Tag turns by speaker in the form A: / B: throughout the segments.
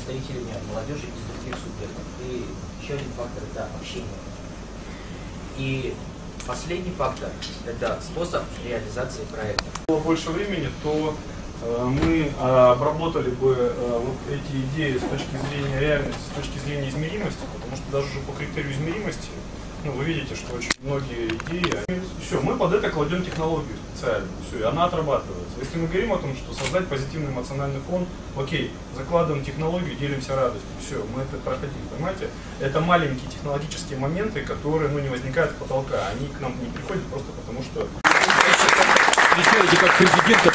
A: представителями молодежи из других субъектов. И еще один фактор – это общение. И последний фактор – это способ реализации проекта.
B: Было больше времени, то мы обработали бы вот эти идеи с точки зрения реальности, с точки зрения измеримости, потому что даже уже по критерию измеримости, ну, вы видите, что очень многие идеи, все, мы под это кладем технологию специально, все, и она отрабатывается. Если мы говорим о том, что создать позитивный эмоциональный фон, окей, закладываем технологию, делимся радостью, все, мы это проходили, понимаете? Это маленькие технологические моменты, которые, ну, не возникают с потолка, они к нам не приходят просто потому, что...
C: Встречаете как президента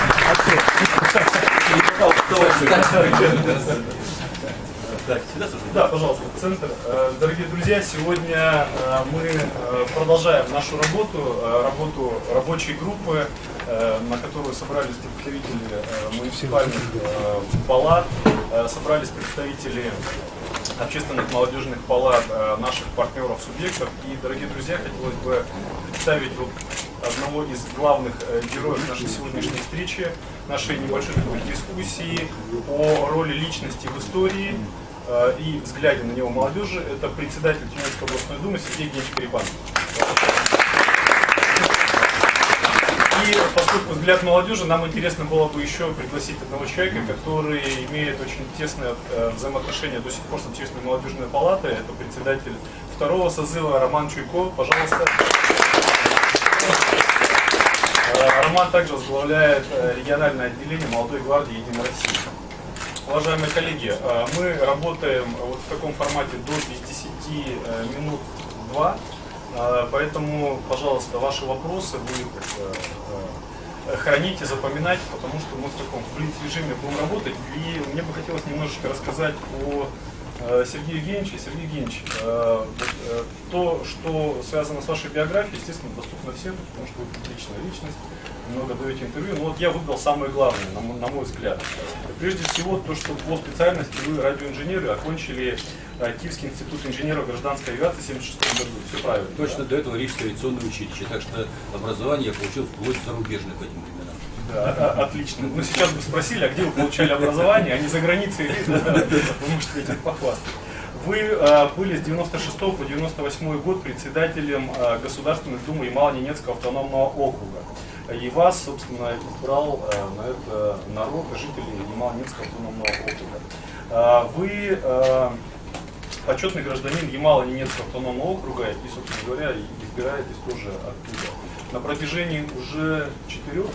B: Да, пожалуйста, центр. Дорогие друзья, сегодня мы продолжаем нашу работу рабочей группы, на которую собрались представители муниципальных палат, собрались представители общественных молодежных палат наших партнеров, субъектов. И, дорогие друзья, хотелось бы представить вот одного из главных героев нашей сегодняшней встречи, нашей небольшой такой дискуссии о роли личности в истории и взгляде на него молодежи. Это председатель Тюменской областной думы Сергей Евгеньевич Карибанов. И поскольку взгляд молодежи, нам интересно было бы еще пригласить одного человека, который имеет очень тесное взаимоотношение до сих пор с Общественной молодежной палатой. Это председатель второго созыва Роман Чуйко. Пожалуйста. Роман также возглавляет региональное отделение Молодой гвардии Единой России. Уважаемые коллеги, мы работаем вот в таком формате до 10 минут 2, поэтому, пожалуйста, ваши вопросы вы их храните, запоминайте, потому что мы в таком блиц-режиме будем работать. И мне бы хотелось немножечко рассказать о Сергею Евгеньевиче. Сергей Евгеньевич, то, что связано с вашей биографией, естественно, доступно всем, потому что вы публичная личность, много даете интервью. Но вот я выбрал самое главное, на мой взгляд. Прежде всего, то, что по специальности вы радиоинженеры, окончили Киевский институт инженеров гражданской авиации в 1976 году. Все правильно.
C: Точно,
B: да?
C: до этого Рижское авиационное училище, так что образование я получил вплоть зарубежное по этим временам.
B: Да, отлично. Ну, сейчас бы спросили, а где вы получали образование, а не за границей, вы можете этим похвастаться. Вы были с 96 по 98 год председателем Государственной Думы Ямало-Ненецкого автономного округа. И вас, собственно, избрал на это народ, жители Ямало-Ненецкого автономного округа. Вы почетный гражданин Ямало-Ненецкого автономного округа и, собственно говоря, избираетесь тоже оттуда. На протяжении уже 4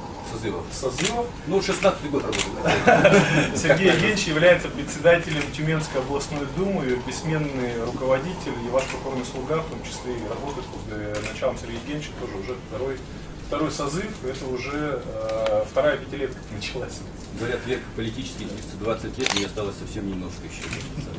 B: созывов.
C: Ну, 16-й год работает.
B: Сергей Евгеньевич является председателем Тюменской областной думы, ее бессменный руководитель и ваш покорный слуга, в том числе и работает под началом Сергея Евгеньевича, тоже уже второй созыв, это уже вторая пятилетка началась.
C: Говорят, век политический длится 20 лет, мне осталось совсем немножко еще.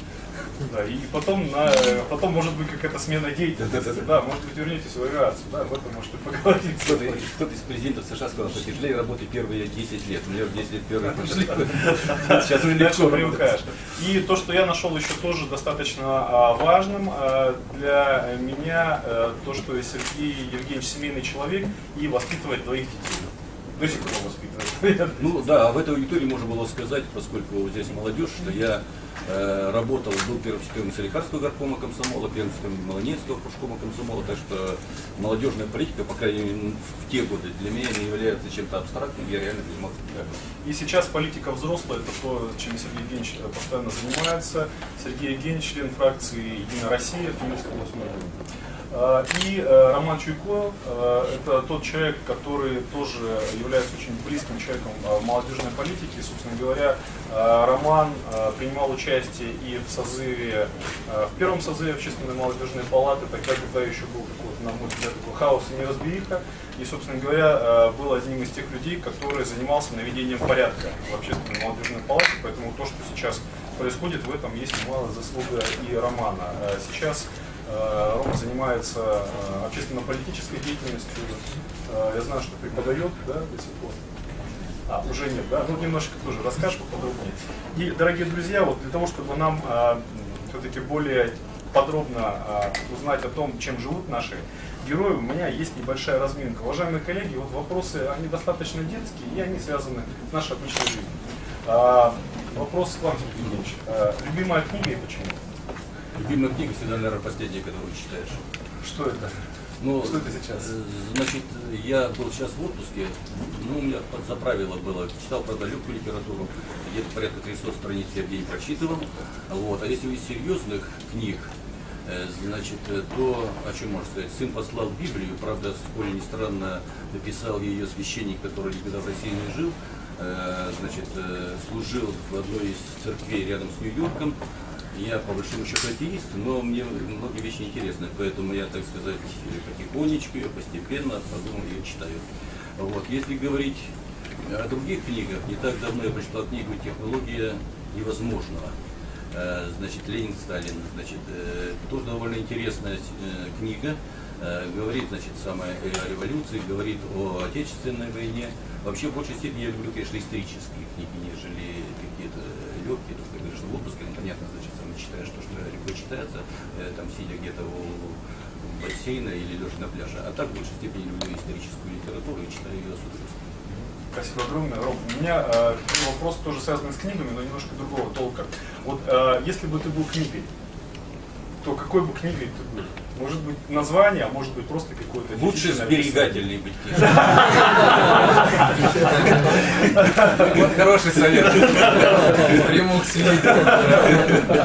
B: Да, и потом может быть какая-то смена деятельности, да, может быть вернетесь в авиацию, да, об этом может и поговорить.
C: Кто-то из президентов США сказал, что тяжелее работать первые 10 лет. Мне 10 лет первые прошли. Сейчас уже легко
B: привыкаешь. И то, что я нашел еще тоже достаточно важным для меня, то, что Сергей Евгеньевич семейный человек и воспитывает двоих детей. До сих пор воспитывает.
C: Ну да, в этой аудитории можно было сказать, поскольку здесь молодежь, что я работал, был первым секретарем Соликарского горкома комсомола, первым секретарем Малонецкого кружкома комсомола, так что молодежная политика, по крайней мере, в те годы для меня не является чем-то абстрактным, я реально занимался.
B: И сейчас политика взрослая, это то, чем Сергей Евгеньевич постоянно занимается. Сергей Евгеньевич, член фракции «Единая Россия» в Тюменской областной думе. И Роман Чуйко – это тот человек, который тоже является очень близким человеком в молодежной политике. Собственно говоря, Роман принимал участие и в первом созыве Общественной молодежной палаты, тогда, когда еще был, на мой взгляд, такой хаос и неразбериха. И, собственно говоря, был одним из тех людей, который занимался наведением порядка в Общественной молодежной палате. Поэтому то, что сейчас происходит, в этом есть немало заслуга и Романа. Сейчас Рома занимается общественно-политической деятельностью. Я знаю, что преподает, да, до сих пор. Уже нет, да? Ну, немножко тоже расскажешь поподробнее. И, дорогие друзья, вот для того, чтобы нам все-таки более подробно узнать о том, чем живут наши герои, у меня есть небольшая разминка. Уважаемые коллеги, вот вопросы, они достаточно детские, и они связаны с нашей обычной жизнью. Вопрос к вам, Сергей Евгеньевич. Любимая книга и почему?
C: Любимая книга всегда, наверное, последняя, которую читаешь.
B: Что это?
C: Ну,
B: что это сейчас?
C: Значит, я был сейчас в отпуске, ну, у меня за правило было, читал, правда, легкую литературу, где-то порядка 300 страниц я в день прочитывал, вот, а если из серьезных книг, значит, то, о чем можно сказать, сын послал Библию, правда, сколь ни странно, написал ее священник, который никогда в России не жил, значит, служил в одной из церквей рядом с Нью-Йорком. Я по большому счету атеист, но мне многие вещи интересны, поэтому я, так сказать, потихонечку, постепенно, подумал, ее читаю. Вот. Если говорить о других книгах, не так давно я прочитал книгу «Технология невозможного». Значит, Ленин, Сталин, значит, тоже довольно интересная книга, говорит, значит, самое о революции, говорит о Отечественной войне. Вообще, в большей степени я люблю, конечно, исторические книги, нежели какие-то легкие, то, что ты говоришь, в отпуске, ну, понятно, значит, сам читаешь то, что легко читается, там, сидя где-то у бассейна или лежа на пляже. А так, в большей степени люблю историческую литературу и читаю ее с удовольствием.
B: Спасибо огромное, Ром. У меня вопрос тоже связанный с книгами, но немножко другого толка. Вот если бы ты был книгой, то какой бы книгой ты был? Может быть название, а может быть просто какое-то...
C: Лучше сберегательный быть книгой.
D: Вот хороший совет. Приму к свидетелю.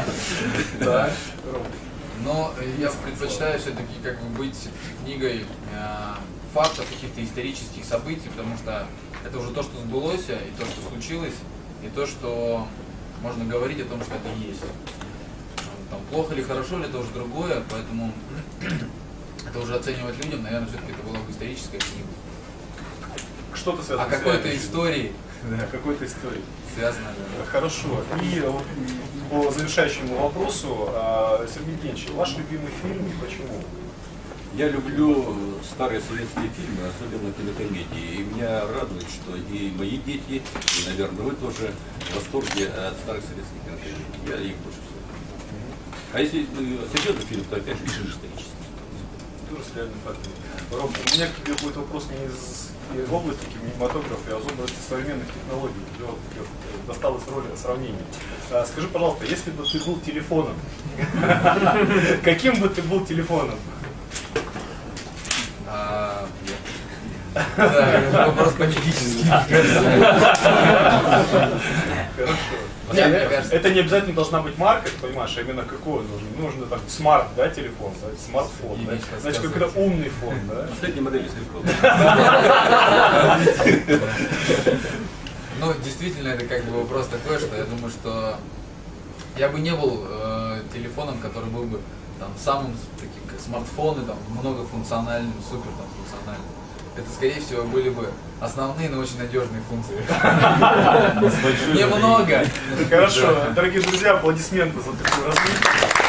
D: Но я предпочитаю все-таки как бы быть книгой фактов, каких-то исторических событий, потому что это уже то, что сбылось, и то, что случилось, и то, что можно говорить о том, что это есть. Там, плохо или хорошо, или это уже другое, поэтому это уже оценивать людям, наверное, все-таки это была бы историческая книга.
B: Что-то связано
D: с какой-то истории.
B: Да, какой-то истории.
D: Связано, да.
B: Хорошо. И вот по завершающему вопросу, Сергей Евгеньевич, ваш любимый фильм и почему?
C: Я люблю старые советские фильмы, особенно кинокомедии. И меня радует, что и мои дети, и, наверное, вы тоже в восторге от старых советских кинокомедий. Я их больше всего. А если серьезный фильм, то опять же исторический.
B: Тоже с реальным фактом. Ром, у меня к тебе будет вопрос не из области кинематографа, а из области современных технологий. Тебе вот досталась роль сравнения. Скажи, пожалуйста, если бы ты был телефоном, каким бы ты был телефоном?
D: Да, вопрос политический.
B: Хорошо. Это не обязательно должна быть марка, ты понимаешь, а именно какой нужен. Нужно там смарт, да, телефон, смартфон. Да? Значит, какой-то умный фон, да?
C: Последняя модель из
D: Ну, действительно, это как бы вопрос такой, что я думаю, что я бы не был телефоном, который был бы там самым таким, как смартфоны, там многофункциональным, супер там функциональным. Это, скорее всего, были бы основные, но очень надежные функции. Немного.
B: Хорошо. Дорогие друзья, аплодисменты за такую развитие.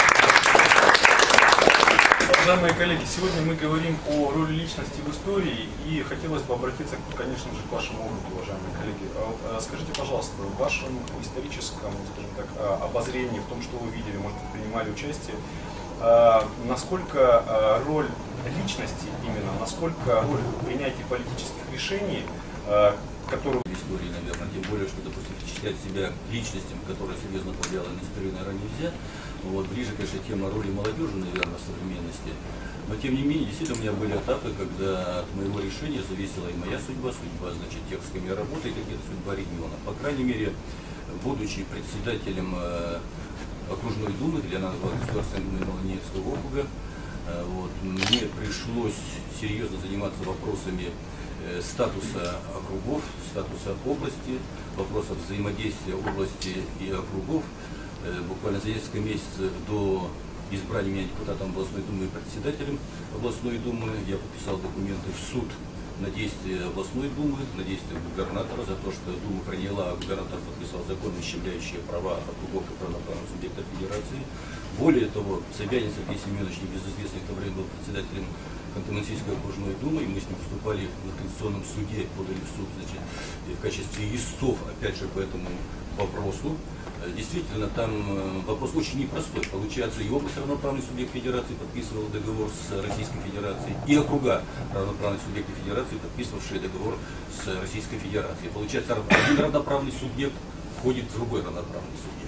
B: Уважаемые коллеги, сегодня мы говорим о роли личности в истории, и хотелось бы обратиться, конечно же, к вашему опыту, уважаемые коллеги. Скажите, пожалуйста, в вашем историческом, скажем так, обозрении, в том, что вы видели, может быть, принимали участие, насколько роль личности именно, насколько роль принятия политических решений, которые...
C: В истории, наверное, тем более, что, допустим, причислять себя к личностям, которые серьезно повлияли на историю, наверное, нельзя. Вот, ближе, конечно, тема роли молодежи, наверное, в современности. Но, тем не менее, действительно, у меня были этапы, когда от моего решения зависела и моя судьба, значит, тех, с кем я работаю, и какая-то судьба региона. По крайней мере, будучи председателем окружной думы для Государственного Меланинского округа, вот, мне пришлось серьезно заниматься вопросами статуса округов, статуса области, вопросов взаимодействия области и округов. Буквально за несколько месяцев до избрания меня депутатом областной думы и председателем областной думы я подписал документы в суд на действия областной думы, на действия губернатора за то, что дума приняла, а губернатор подписал закон, ущемляющий права округов и равноправных субъектов федерации. Более того, Собянин Сергей Семенович, небезызвестный в то время, был председателем Ханты-Мансийской окружной думы, и мы с ним выступали в Конституционном суде, подали в суд, значит, в качестве истцов, опять же, по этому вопросу. Действительно, там вопрос очень непростой. Получается, и область равноправный субъект федерации подписывал договор с Российской Федерацией, и округа равноправных субъектов федерации, подписывавшие договор с Российской Федерацией. Получается, один равноправный субъект входит в другой равноправный судья.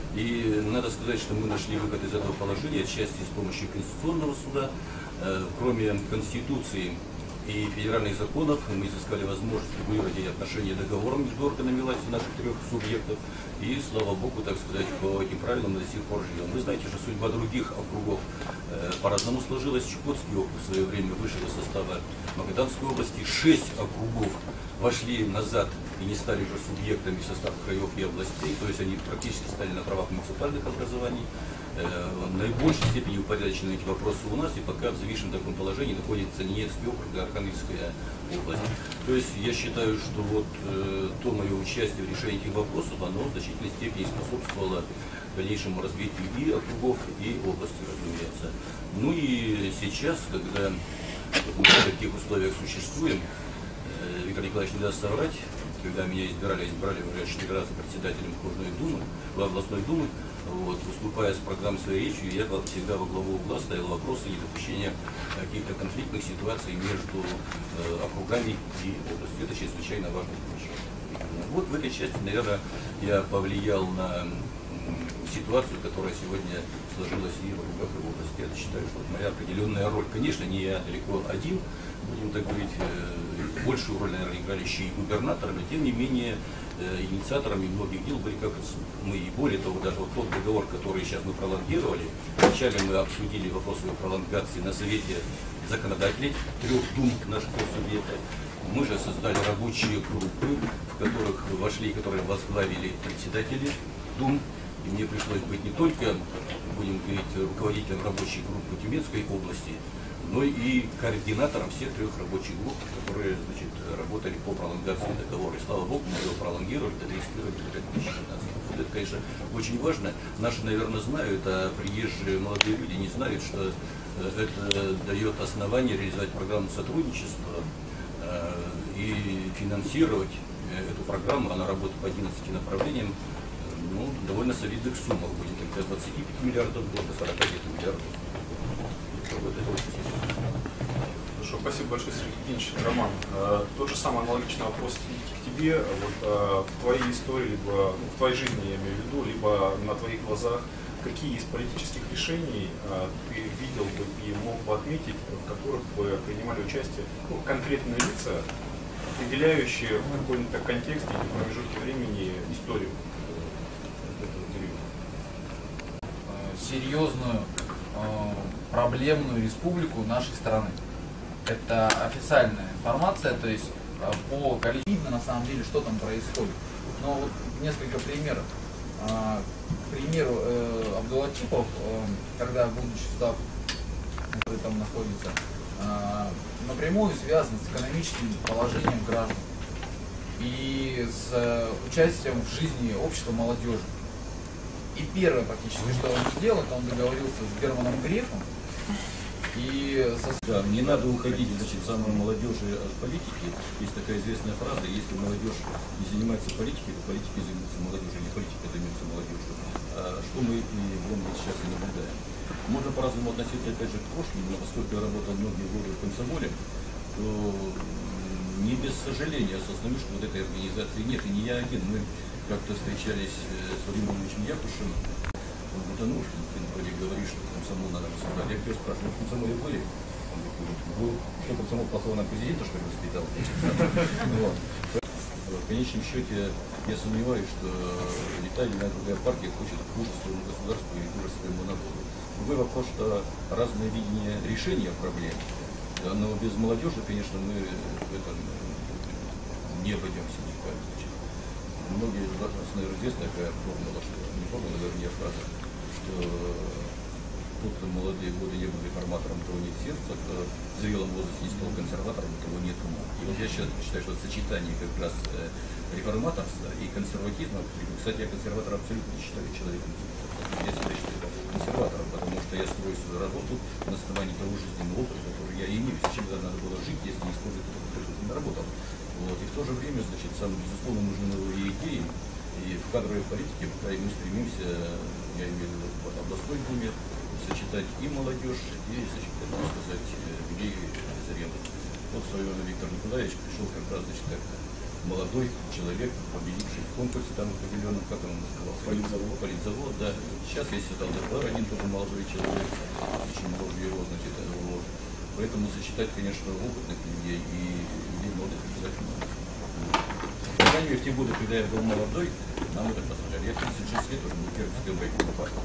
C: И надо сказать, что мы нашли выход из этого положения отчасти с помощью Конституционного суда. Кроме Конституции и федеральных законов, мы изыскали возможность регулировать отношения договором между органами власти наших трех субъектов. И, слава богу, так сказать, по этим правилам мы до сих пор живем. Вы знаете, что судьба других округов по-разному сложилась. Чукотский округ в свое время вышел из состава Магаданской области. 6 округов вошли назад и не стали уже субъектами в состав краев и областей. То есть они практически стали на правах муниципальных образований. В наибольшей степени упорядочены эти вопросы у нас, и пока в зависшем таком положении находится Ненецкий округ и Архангельская область. То есть я считаю, что вот то мое участие в решении этих вопросов, оно в значительной степени способствовало дальнейшему развитию и округов, и области, разумеется. Ну и сейчас, когда мы в таких условиях существуем, Виктор Николаевич не даст соврать, когда меня избирали уже 4 раза председателем окружной думы, областной думы, вот, выступая с программой своей речью, я всегда во главу угла ставил вопросы недопущения каких-то конфликтных ситуаций между округами и областью. Это чрезвычайно важная вещь. Вот в этой части, наверное, я повлиял на ситуацию, которая сегодня сложилась и в округах, и в области. Я считаю, что это моя определенная роль. Конечно, не я далеко один, будем так говорить, большую роль, наверное, играли еще и губернаторы, но тем не менее инициаторами многих дел были как раз мы. И более того, даже вот тот договор, который сейчас мы пролонгировали, вначале мы обсудили вопрос его пролонгации на совете законодателей 3 дум наших субъектов. Мы же создали рабочие группы, в которых вошли, которые возглавили председатели дум. И мне пришлось быть не только, будем говорить, руководителем рабочей группы Тюменской области, но и координатором всех 3 рабочих групп, которые, значит, работали по пролонгации договора. И слава богу, мы его пролонгировали до 31 декабря 2015 года. Это, конечно, очень важно. Наши, наверное, знают, а приезжие молодые люди не знают, что это дает основание реализовать программу сотрудничества и финансировать эту программу. Она работает по 11 направлениям. Ну, довольно солидных суммах, будем так, от 25 миллиардов до 40 миллиардов.
B: Хорошо, спасибо большое, Сергей Евгеньевич. Роман, тот же самый аналогичный вопрос к тебе. Вот, в твоей истории, либо в твоей жизни, я имею в виду, либо на твоих глазах, какие из политических решений ты видел бы и мог бы отметить, в которых бы принимали участие конкретные лица, определяющие в каком-то контексте или промежутке времени историю этого периода?
D: Серьезную проблемную республику нашей страны. Это официальная информация, то есть по количеству, на самом деле, что там происходит. Но вот несколько примеров. К примеру, Абдулатипов, когда, будучи став, который там находится, напрямую связан с экономическим положением граждан и с участием в жизни общества молодежи. И первое, практически, что он сделал, это он договорился с Германом Грефом. И
C: да, не надо уходить, значит, самой молодежи от политики. Есть такая известная фраза: если молодежь не занимается политикой, то политикой занимается молодежь, или политика займется молодежью. Что мы и в Лондоне сейчас и наблюдаем. Можно по-разному относиться, опять же, к прошлому, но поскольку я работал многие годы в комсомоле, то не без сожаления осознаю, что вот этой организации нет, и не я один. Мы как-то встречались с Владимиром Ильичем Якушем, он Бутанушкин, вроде говорит, что комсомол надо создать. Я его спрашиваю, в комсомоле были? Он говорит, был. Что, комсомол плохого на президента, что ли, воспитал? В конечном счете, я сомневаюсь, что ни та, ни другая партия хочет хуже своему государству или хуже своему народу. Другой вопрос, что разное видение решения проблем, но без молодежи, конечно, мы в этом не обойдемся никак. Многие из вас, наверное, известна такая формула, что не формула, вернее, фраза, что тут молодые годы не был реформатором, того нет сердца, кто в зрелом возрасте не стал консерватором, того нет ума. И вот я сейчас считаю, что сочетание как раз реформаторства и консерватизма, кстати, я консерватора абсолютно не считаю человеком. Я себя считаю консерватором, потому что я строю свою работу на основании того жизненного опыта, который я имею, с чем надо было жить, если не использовать этот опыт, который я наработал. Вот. И в то же время, значит, безусловно, нужны новые идеи. И в кадровой политике, пока мы стремимся, я имею в виду в областной думе, сочетать и молодежь, и, значит, так сказать, людей зрелых. Вот в свое время Виктор Николаевич пришел как раз, значит, как молодой человек, победивший в конкурсе там определенном, как он назывался? Политзавод, да. Сейчас есть Алдебар, один тоже молодой человек, очень молодой его, значит, вот. Поэтому сочетать, конечно, опытных людей и людей молодых обязательно. По крайней мере, в те годы, когда я был молодой, нам это позволяли. Я 36 лет уже был Кировской бойковой партии.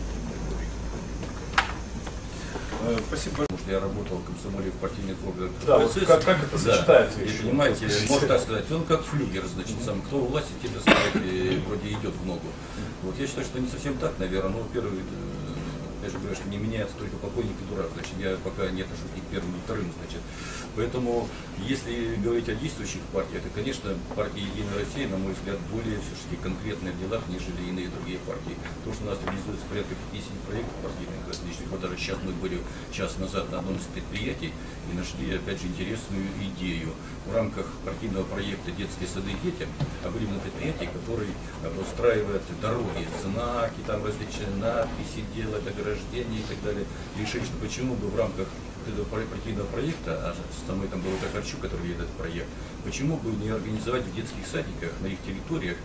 B: Спасибо.
C: Потому что я работал в комсомоле в партийных органах.
B: Да, вот как это сочетается?
C: Да, понимаете, можно так сказать, он как флюгер, значит, сам, кто у власти, тебе, сказать, вроде идет в ногу. Вот я считаю, что не совсем так, наверное, но первый, я же говорю, что не меняется только покойник и дурак, значит, я пока не отношусь ни к первым, ни к вторым, значит. Поэтому, если говорить о действующих партиях, то, конечно, партия «Единая Россия», на мой взгляд, более все-таки конкретная в делах, нежели иные другие партии. Потому что у нас реализуется порядка 50 проектов партийных различных. Вот даже сейчас мы были час назад на одном из предприятий и нашли, опять же, интересную идею. В рамках партийного проекта «Детские сады детям» были на предприятии, который устраивает дороги, знаки, там различные надписи делать, ограждения и так далее. Решили, что почему бы в рамках этого партийного проекта, а со мной там был Токарчук, который ведет этот проект, почему бы не организовать в детских садиках на их территориях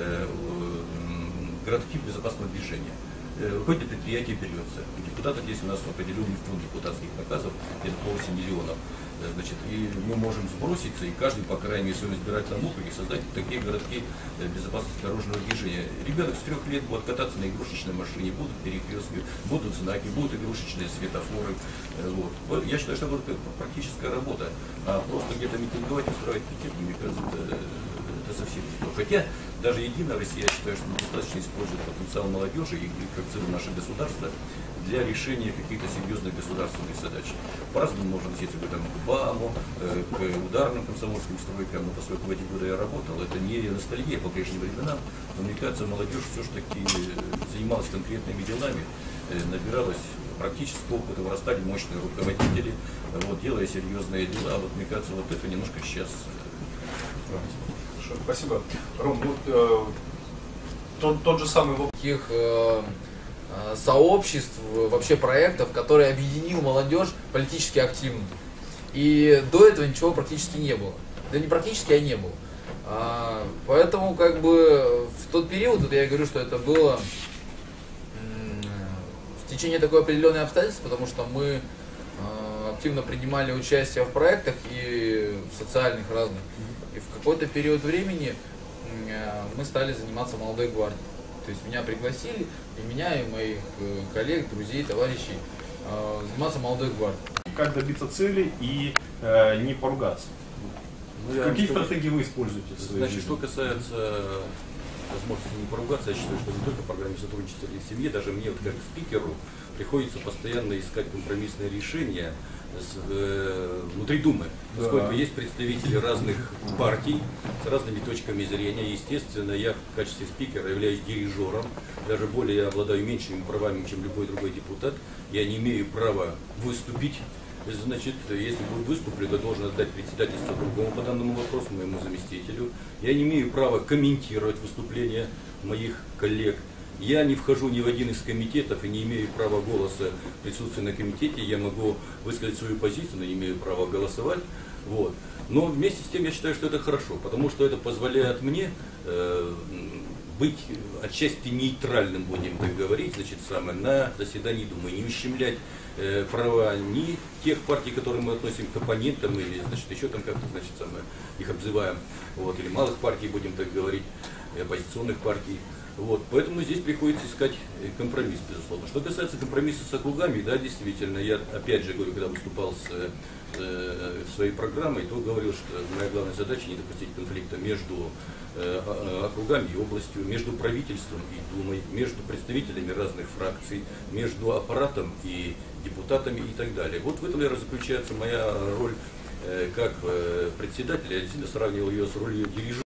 C: городки безопасного движения. Руководитель предприятия берется. У депутатов есть у нас определенный фонд депутатских наказов, где-то по 8 миллионов. Значит, и мы можем сброситься, и каждый, по крайней мере, в своем избирательном округе создать такие городки безопасности дорожного движения. Ребенок с 3 лет будет кататься на игрушечной машине, будут перекрестки, будут знаки, будут игрушечные светофоры. Вот. Я считаю, что это практическая работа. А просто где-то митинговать, устраивать пикет, мне кажется, это совсем не то. Хотя даже «Единая Россия», я считаю, что достаточно использует потенциал молодежи и как целое наше государство для решения каких-то серьезных государственных задач. По-разному можно относиться к БАМу, к ударным комсомольским стройкам, но поскольку в эти годы я работал, это не ностальгия по прежним временам, но, мне кажется, молодежь все-таки занималась конкретными делами, набиралась практического опыта, вырастали мощные руководители, вот, делая серьезные дела. Вот, мне кажется, вот это немножко сейчас...
B: Хорошо, спасибо. Ром, тот же самый вопрос.
D: Таких сообществ, вообще проектов, которые объединил молодежь политически активно. И до этого ничего практически не было. Да не практически, а не было. Поэтому как бы в тот период, вот я говорю, что это было в течение такой определенной обстоятельств, потому что мы активно принимали участие в проектах и в социальных разных. И в какой-то период времени мы стали заниматься молодой гвардией. То есть меня пригласили, и меня, и моих коллег, друзей, товарищей, заниматься молодой гвардией.
B: Как добиться цели и не поругаться?
C: Ну,
B: какие стратегии вы используете в своей
C: Значит,
B: жизни?
C: что касается возможности не поругаться, я считаю, что не только в программе сотрудничества и в семье, даже мне, вот, как спикеру, приходится постоянно искать компромиссные решения внутри Думы, поскольку есть представители разных партий с разными точками зрения. Естественно, я в качестве спикера являюсь дирижером, даже более я обладаю меньшими правами, чем любой другой депутат. Я не имею права выступить. Значит, если выступлю, то должен отдать председательство другому по данному вопросу, моему заместителю. Я не имею права комментировать выступления моих коллег. Я не вхожу ни в один из комитетов и не имею права голоса присутствия на комитете. Я могу высказать свою позицию, но не имею права голосовать. Вот. Но вместе с тем я считаю, что это хорошо, потому что это позволяет мне быть отчасти нейтральным, будем так говорить, значит, на заседании Думы, не ущемлять права ни тех партий, к которым мы относим к оппонентам, или, значит, еще там как-то, значит, их обзываем, вот, или малых партий, будем так говорить, оппозиционных партий. Вот, поэтому здесь приходится искать компромисс, безусловно. Что касается компромисса с округами, да, действительно, я опять же говорю, когда выступал с своей программой, то говорил, что моя главная задача не допустить конфликта между округами и областью, между правительством и Думой, между представителями разных фракций, между аппаратом и депутатами и так далее. Вот в этом, наверное, заключается моя роль как председателя. Я действительно сравнивал ее с ролью дирижера.